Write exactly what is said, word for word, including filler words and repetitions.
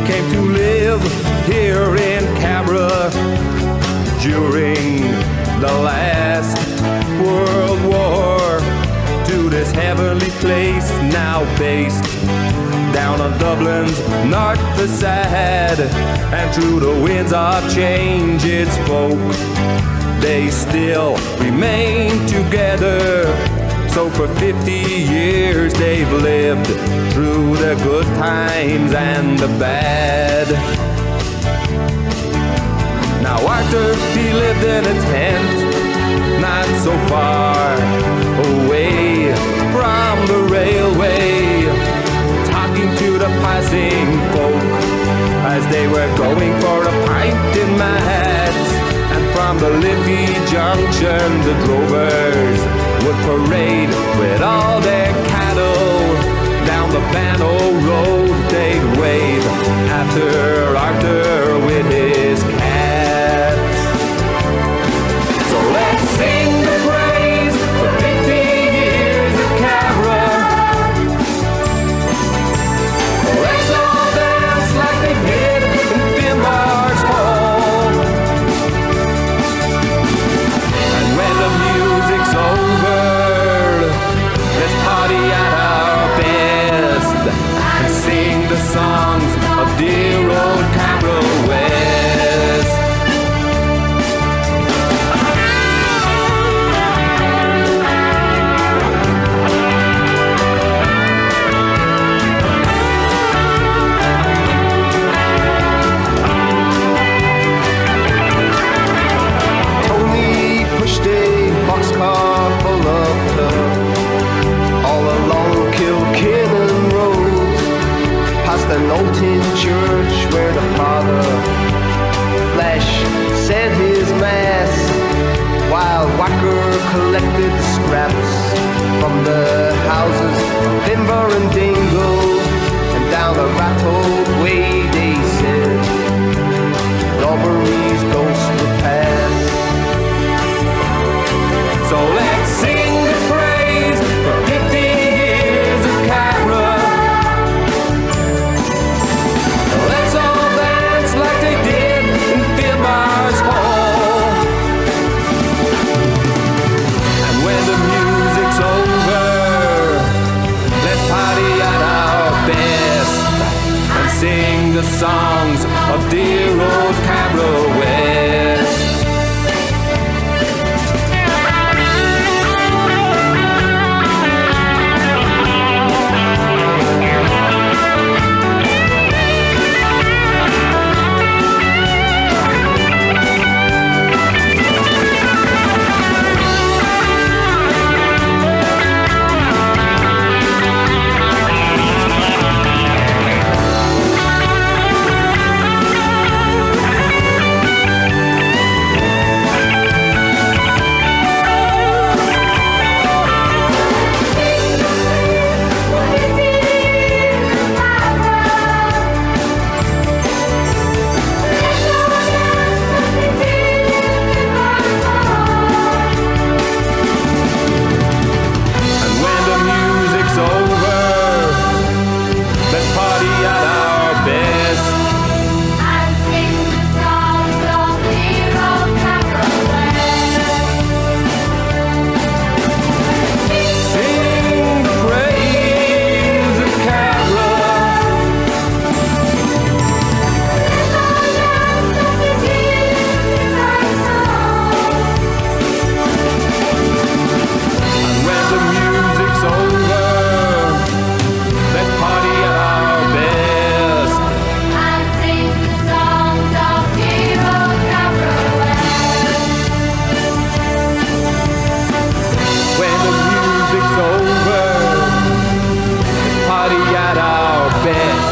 came to live here in Cabra during the last World War, to this heavenly place now based down on Dublin's north Facade. And through the winds of change its folk, they still remain together. So for fifty years they've lived through the good times and the bad. Now Arthur, he lived in a tent not so far away from the railway, talking to the passing folk as they were going for a pint in Matt. And from the Liffey Junction the drovers would parade with all their cattle. Down the Bannow Road they'd wave after Arthur with his cat. So let's sing the praise for fifty years of Cabra. Let's all dance like they did in Finbar's Hall. And when the music's over, let's party at our best and sing the songs of dear old Cabra West. Tony pushed a boxcar full of turf all along Kilkennan Road, past an old tin church where the father Flash said his mass, while Whacker collected scraps from the houses of Finbar and Dingle. And down a rat-hole way they said Norbury's ghost would pass. So let's sing the praise for fifty years of Cabra. Let's all dance like they did in Finbar's Hall. And when the music's over, let's party at our best and sing the songs of dear old Cabra West. Party at our best.